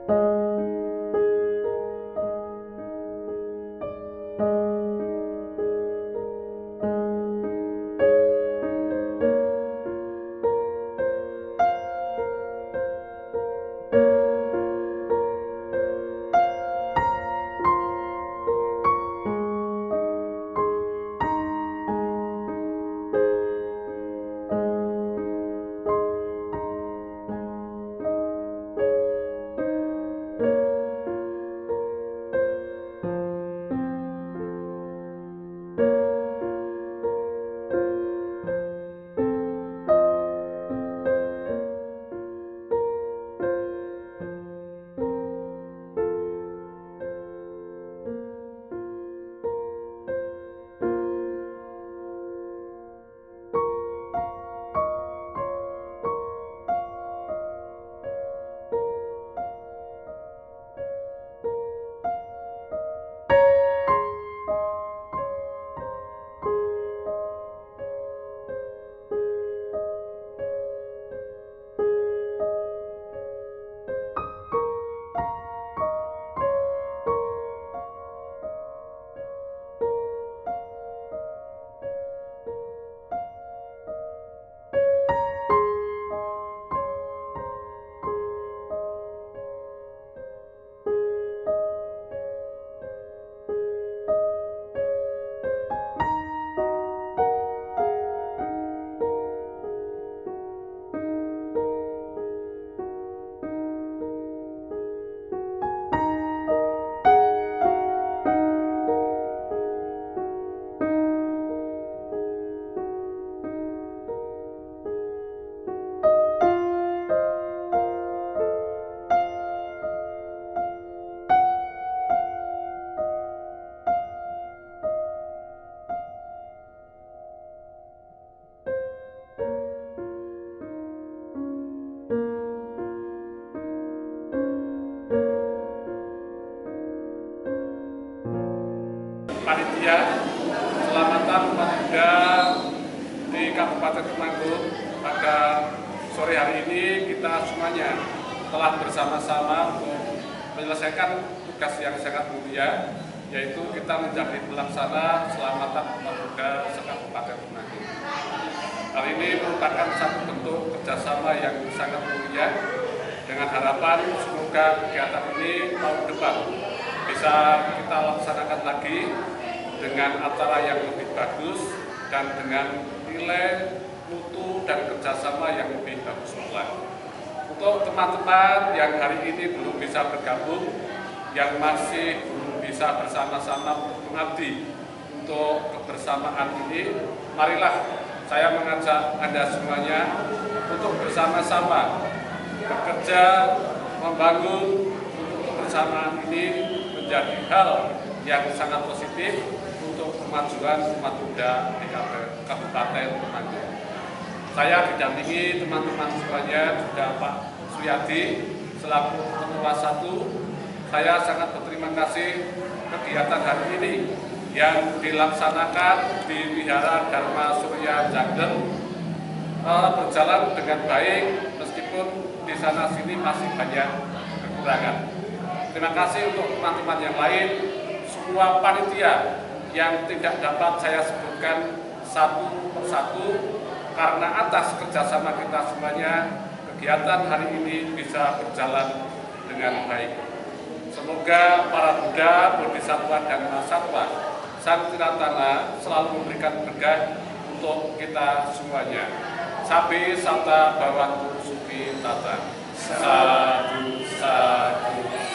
panitia selamatan pemuda di Kabupaten Temanggung. Pada sore hari ini kita semuanya telah bersama-sama untuk menyelesaikan tugas yang sangat mulia, yaitu kita menjadi pelaksana selamatan pemuda se-Kabupaten Temanggung. Hal ini merupakan satu bentuk kerjasama yang sangat mulia, dengan harapan semoga kegiatan ini tahun depan bisa kita laksanakan lagi dengan acara yang lebih bagus dan dengan nilai mutu dan kerjasama yang lebih bagus pula. Untuk teman-teman yang hari ini belum bisa bergabung, yang masih belum bisa bersama-sama mengabdi untuk kebersamaan ini, marilah saya mengajak Anda semuanya untuk bersama-sama bekerja, membangun untuk kebersamaan ini menjadi hal yang sangat positif untuk kemajuan umat muda di Kabupaten Temanggung. Saya didampingi teman-teman semuanya, juga Pak Suyadi selaku Ketua 1. Saya sangat berterima kasih kegiatan hari ini yang dilaksanakan di Wihara Dharma Surya Jagden berjalan dengan baik, meskipun di sana sini masih banyak kekurangan. Terima kasih untuk teman-teman yang lain, semua panitia yang tidak dapat saya sebutkan satu persatu, karena atas kerjasama kita semuanya, kegiatan hari ini bisa berjalan dengan baik. Semoga para Buddha, Bodhisattva, dan Mahasatwa Sang Tiratana selalu memberikan berkah untuk kita semuanya. Sabi Sata Bhavantu Sukhī Tata. Sadhu, sadhu.